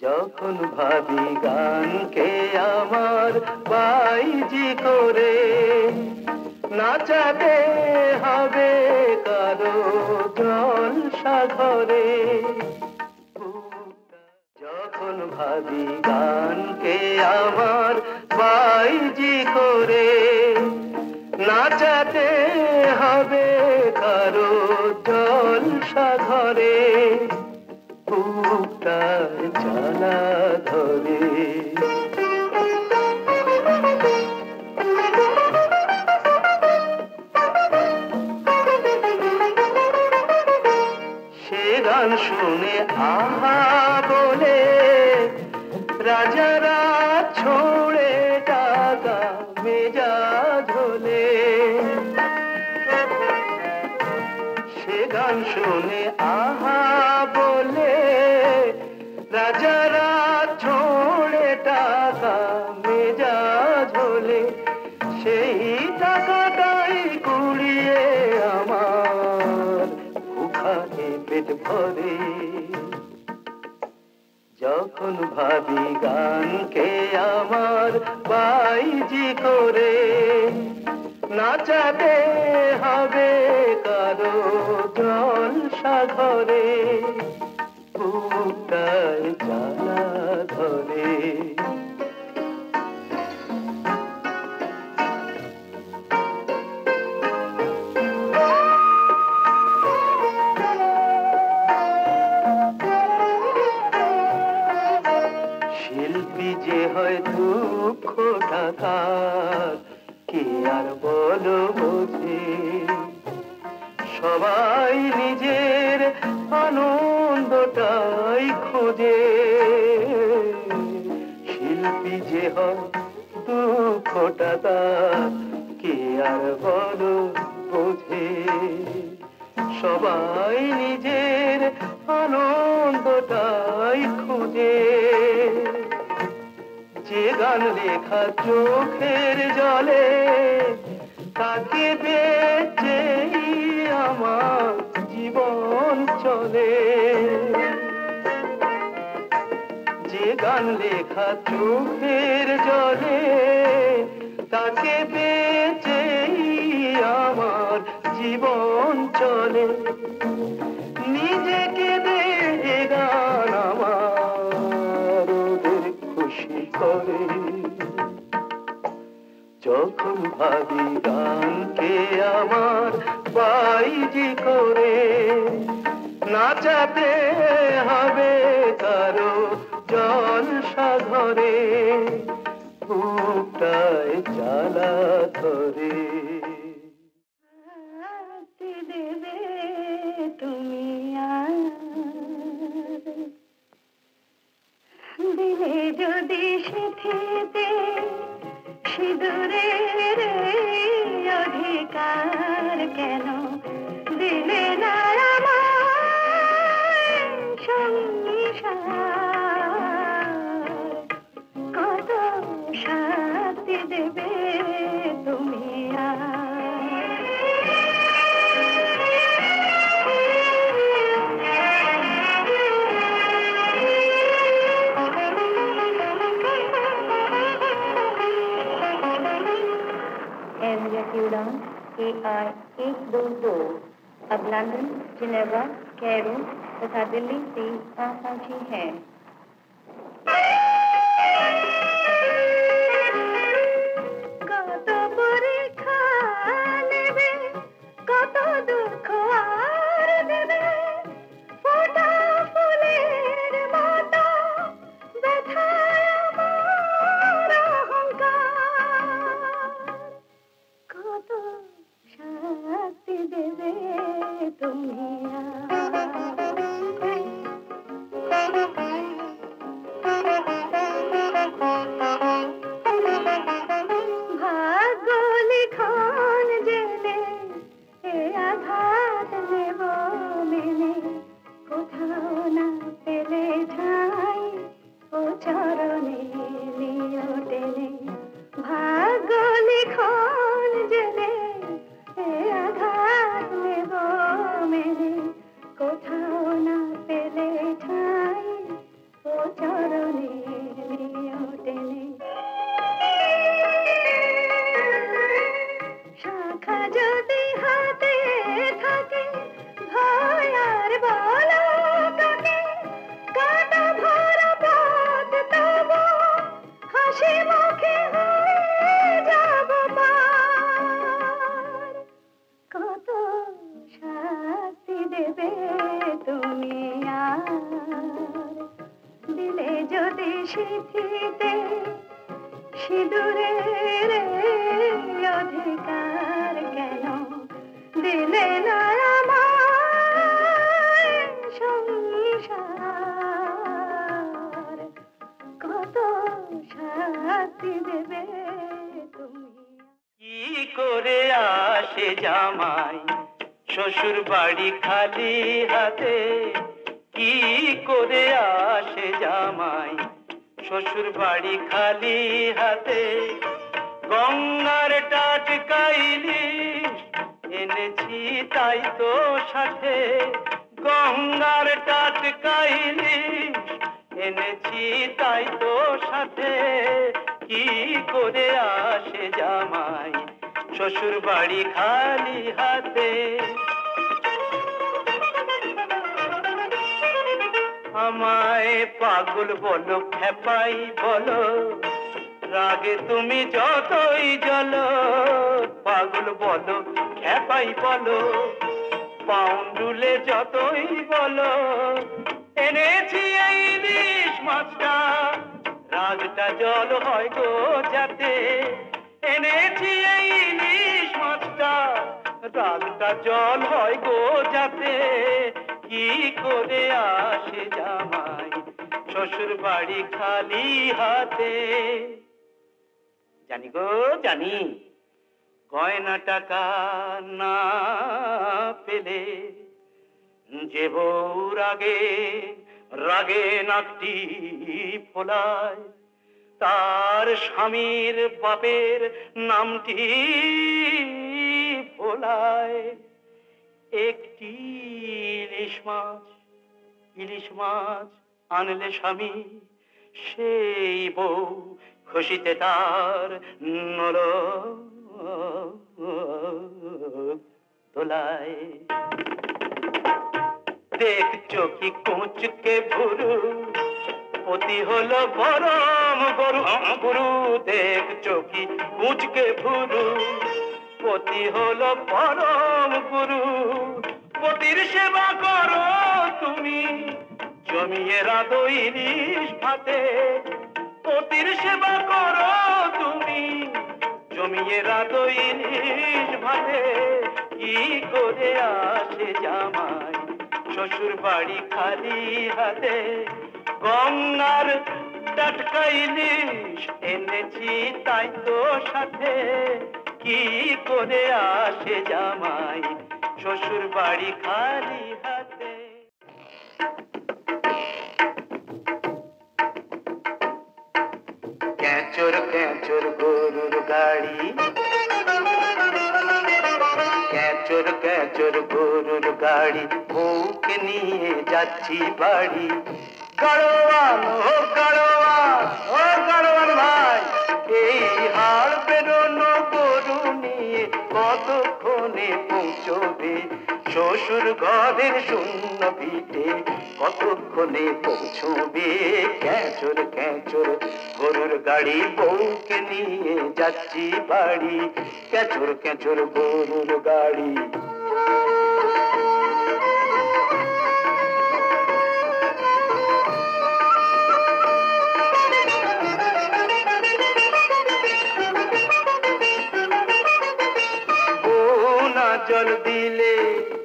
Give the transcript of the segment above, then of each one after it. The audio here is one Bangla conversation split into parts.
যখন ভাবি গানকে আমার বাইজি করে নাচাতে হবে কারো জলসা ঘরে। যখন ভাবি গানকে আমার বাইজি করে নাচাতে হবে কারো জলসা ঘরে, বুকটার জ্বালা ধরে। সে গান শুনে আহা বলে রাজারা ছোড়ে টাকা মেজাজ হলে। সে গান শুনে আহা বলে রাজারা ছোড়ে টাকা মেজাজ হলে, সেই টাকাটাই কুড়িয়ে আমার ভুখানে পেট ভরে। যখন ভাবি গানকে আমার বাইজি করে নাচাতে হবে কারো জলসা ঘরে, বুকটায় জ্বালা ধরে। শিল্পী যে হয় দুঃখটা তার কে আর বলো বোঝে, সবাই নিজের আনন্দটাই খোঁজে। শিল্পী যে হয় দুঃখটা তার কে আর বলো বোঝে, সবাই নিজের আনন্দটাই খোঁজে। যে গান লেখা চোখের জলে তাকে বেচেই আমার জীবন চলে। যে গান লেখা চোখের জলে তাকে বেচেই আমার জীবন চলে। নিজেকে দে গান আমার ওদের খুশি করে। যখন ভাবি গানকে আমার বাইজি করে নাচাতে হবে কারো জলসা ঘরে, বুকটায় জ্বালা ধরে। দেবে তুমি আর দিলে যদি সেথেতে সিঁদুরের অধিকার কেন দিলে না আমায় সংসার, কত শান্তি দেবে তুমি उड़ान AI 122 अब लंदन, जिनेवा, कैरो तथा दिल्ली से आ पहुंची है। চরণে নিও টেনে শাখা যদি হাতে থাকে ভয় আর বলো কাকে কাটা ভরা পথ তবু হাসি মুখে হয়ে যাব পার কত শাস্তি দেবে তুমি আর দিলে যদি সিঁথিতে সিঁদুরের অধিকার কেন দিলে না আমায় সংসার কত শাস্তি দেবে তুমি কি করে আসে জামাই শ্বশুর বাড়ি খালি হাতে কি করে আসে জামাই শ্বশুর বাড়ি খালি হাতে গঙ্গার টাটকা ইলিশ এনেছি তাই তো সাথে গঙ্গার টাটকা ইলিশ এনেছি তাই তো সাথে কি করে আসে জামাই শ্বশুর বাড়ি খালি হাতে আমায় পাগল বলো খেপাই বলো রাগে তুমি যতই জ্বলো পাগল বলো খেপাই বলো পাউন্ডুলে যতই বলো এনেছি এই ইলিশ মাছটা রাগটা জল হয় গো যাতে এনেছি এই ইলিশ মাছটা রাগটা জল হয় গো যাতে কি করে আসে জামাই শ্বশুর বাড়ি খালি হাতে জানি গো জানি গয়না টাকা না পেলে যে বউ রাগে রাগে নাকটি ফোলায় তার স্বামীর বাপের নামটি ফোলায় একটি ইলিশ মাছ আনলে স্বামী সেই বউ খুশিতে তার নর দোলায় দেখছো কি কুঁচকে ভুরু পতি হলো গরম গরু দেখছো কি কুঁচকে ভুরু পতি হলো পরম গুরু পতির সেবা করো তুমি জমিয়ে রাধো ইলিশ ভাতে পতির সেবা করো তুমি জমিয়ে রাধো ইলিশ ভাতে কি করে আসে জামাই শ্বশুর বাড়ি খালি হাতে গঙ্গার টাটকা ইলিশ এনেছি তাই তো সাথে কি করে আসে জামাই শ্বশুর বাড়ি খালি হাতে ক্যাঁচর ক্যাঁচর গরুর গাড়ি ক্যাঁচর ক্যাঁচর গরুর গাড়ি বউকে নিয়ে যাচ্ছি বাড়ি গাড়োয়ান ও গাড়োয়ান ও গাড়োয়ান ভাই এই হাড় বেরোনো গরু নিয়ে কতক্ষণে পৌঁছবে শ্বশুর ঘরের শূন্য ভিটে কতক্ষণে পৌঁছবে ক্যাঁচর ক্যাঁচর গরুর গাড়ি বউকে নিয়ে যাচ্ছি বাড়ি ক্যাঁচর ক্যাঁচর গরুর গাড়ি জল দিলে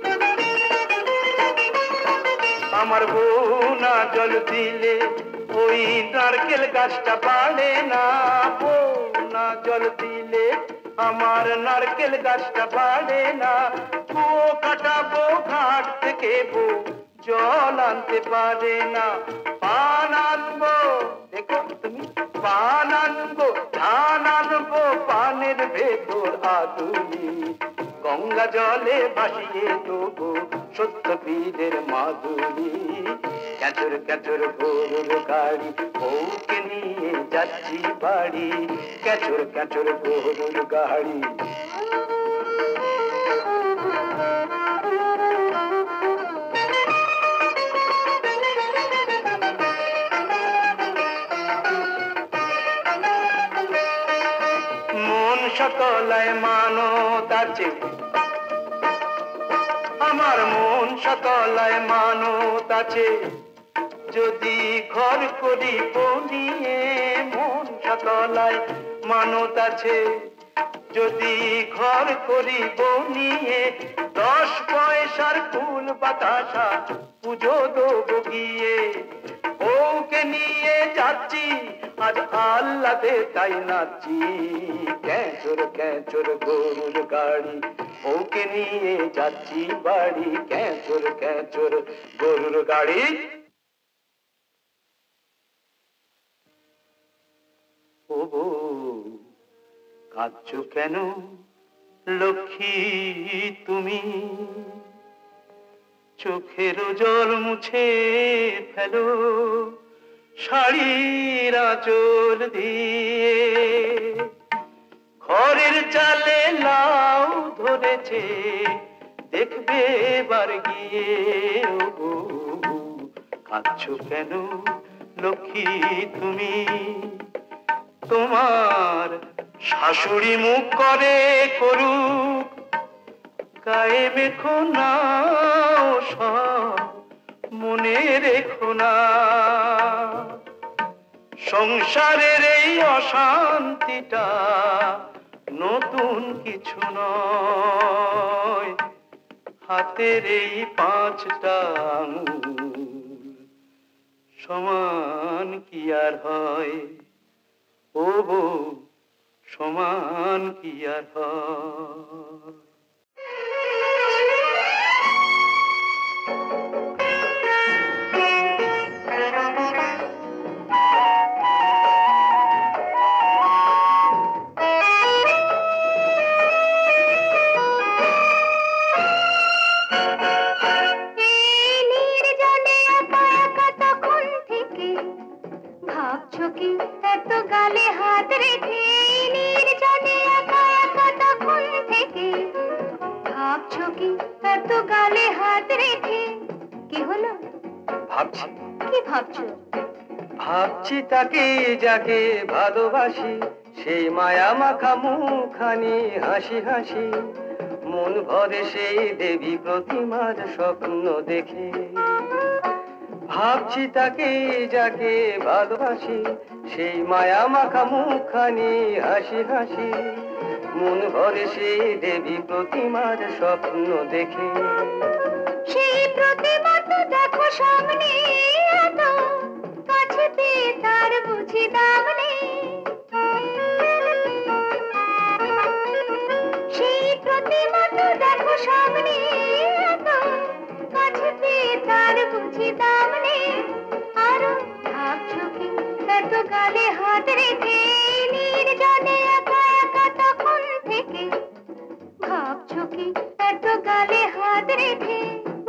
আমার বউ না জল দিলে ওই নারকেল গাছটা বাড়ে না বউ না জল দিলে আমার নারকেল গাছটা বাড়ে না কুয়ো কাটাবো ঘাট থেকে বউ জল আনতে পারে না পান আনবো দেখো তুমি পান আনবো ধান আনবো পানের ভেতর আদুলি গঙ্গা জলে ভাসিয়ে দেবো সত্য পীরের মাধুরী ক্যাচর ক্যাচর গরুর গাড়ি বউকে নিয়ে যাচ্ছি বাড়ি ক্যাচর ক্যাচর গরুর গাড়ি মন সকলায় মানত আছে আমার মন সকলায় মানত আছে যদি ঘর করি বনিয়ে মন সকলায় মানত আছে যদি ঘর করি বনিয়ে 10 পয়সার ফুল বাতাসা পুজো দেবো গিয়ে ওকে নিয়ে যাচ্ছি আজ আল্লাদে তাই নাচি ক্যাচর ক্যাচর গরুর গাড়ি ওকে নিয়ে যাচ্ছি বাড়ি ক্যাচর ক্যাচর গরুর গাড়ি ও কাঁদছো কেন লক্ষ্মী তুমি চোখের জল মুছে ফেলো শাড়ির আঁচল দিয়ে ঘরের চালে লাউ ধরেছে দেখবে বার গিয়ে ও কাঁদছো কেন লক্ষ্মী তুমি তোমার শাশুড়ি মুখ করে করুক গায়ে মেখো না সব মনে রেখো না সংসারের এই অশান্তিটা নতুন কিছু নয় হাতের এই 5টা আঙুল সমান কি আর হয় ও বউ সমান কি আর হয় ভাবছি তাকে যাকে ভালোবাসি সেই মায়া মাখা মুখখানি হাসি হাসি মন ভরে সেই দেবী প্রতিমার স্বপ্ন দেখে ভাবছি তাকে যাকে ভালোবাসি সেই মায়া মাখা মুখখানি হাসি হাসি মন ভরে সেই দেবী প্রতিমার স্বপ্ন দেখে সেই প্রতিমা তো দেখো সামনে কাছেতে তার বুঝি দাম নেই সেই প্রতিমা তো দেখো সামনে কাছেতে তার বুঝি দাম নেই আরো ভাবছো কি এত গালে হাত রেখে নির্জনে একা একা তখন থেকে ভাবছো কি এত গালে হাত রেখে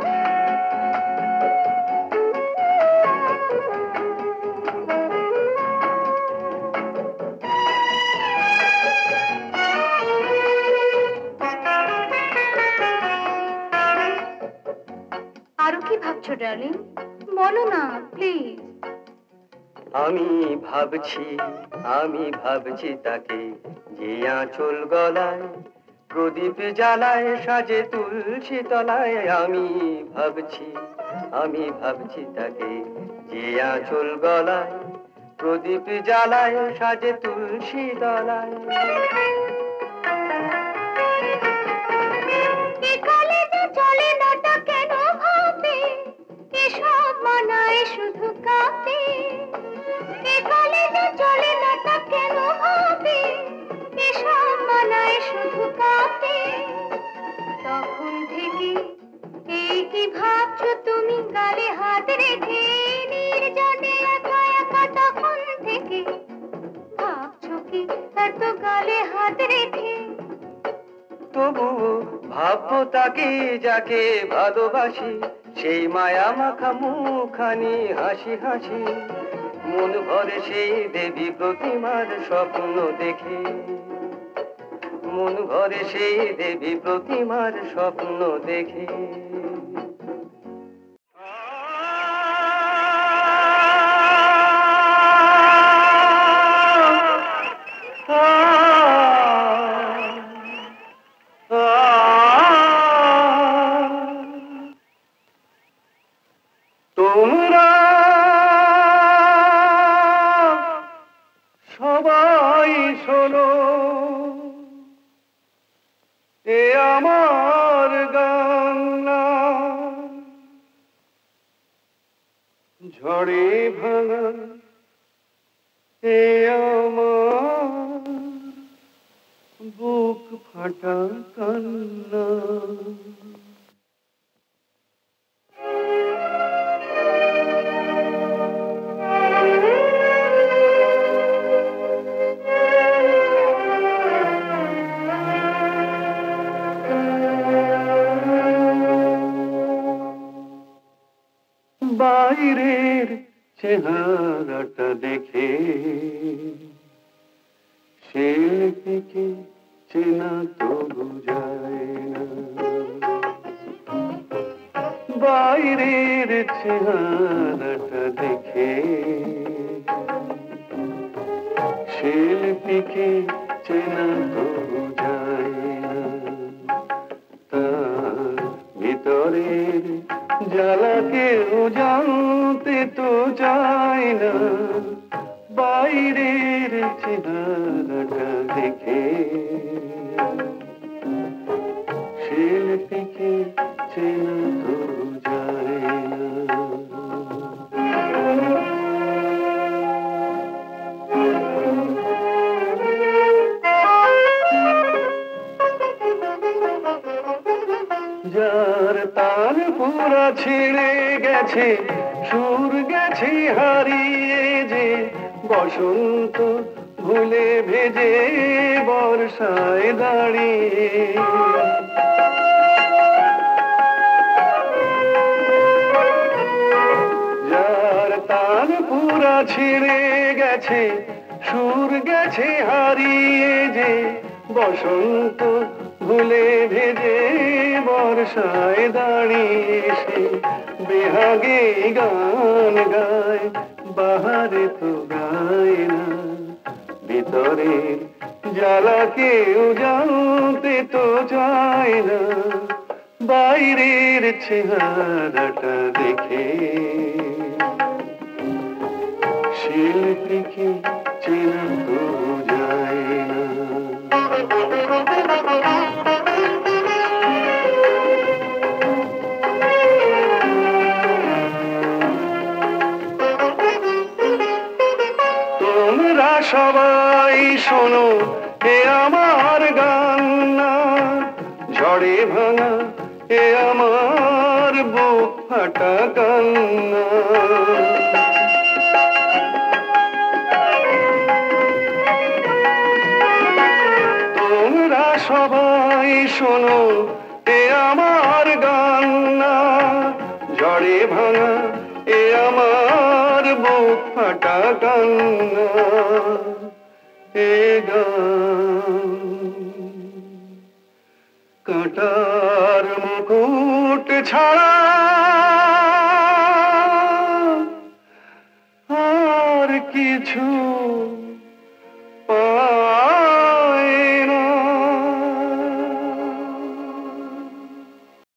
আরো কি ভাবছো ডার্লিং বলো না প্লিজ আমি ভাবছি তাকে যে আঁচল গলায় প্রদীপ জ্বালায় সাজে তুলসী তলায় আমি ভাবছি তাকে যে আঁচল গলায় প্রদীপ জ্বালায় সাজে তুলসী তলায় চলে নাটা কেন ভাবে এসব মানায় শুধু কাঁপে চলে নাটা কেন ভাবে এসব মানায় শুধু কাঁপে তখন থেকে এই কি ভাবছো তুমি গালে হাত রেখে নির্জনে একা একা তখন থেকে ভাবছো কি এত গালে হাত রেখে তবু ভাববো তাকে যাকে ভালোবাসি, সেই মায়া মাখা মুখানি হাসি হাসি, মন ভরে সেই দেবী প্রতিমার স্বপ্ন দেখি, মন ভরে সেই দেবী প্রতিমার স্বপ্ন দেখি। তোমরা সবাই শোনো, এ আমার গান না, ঝড়ে ভাঙা এ আমার বুক ফাটা কান্না। বাইরের চেহারাটা দেখে শিল্পীকে চেনা তো বুঝায় না, বাইরের চেহারাটা দেখে শিল্পীকে চেনা তো বুঝায় না, তার ভিতরের জ্বালাকে জানতে তো চায় না, বাইরের চেহারাটা দেখে শিল্পীকে চেনা তো যায় না। যার তার পুরা ছিঁড়ে গেছে, সুর গেছে হারিয়ে যে, বসন্ত ভুলে ভেজে বর্ষায় দাঁড়িয়ে, যার তার পুরা ছিঁড়ে গেছে, সুর গেছে হারিয়ে যে, বসন্ত ভুলে ভেজে বর্ষায় দাঁড়িয়ে সে বেহাগে গান গায়, বাহারে তো গায় না, ভিতরের জ্বালা কেউ জানতে তো চায় না, বাইরের চেহারাটা দেখে শিল্পীকে চেনা তো যায় না। তোমরা সবাই শোনো, এ আমার গান না, ঝড়ে ভাঙা এ আমার বুক ফাটা কান্না। তোমরা সবাই শোনো, এ আমার গান না, ঝড়ে ভাঙা এ আমার বুক ফাটা কান্না। এ গান কাঁটার মুকুট ছাড়া আর কিছু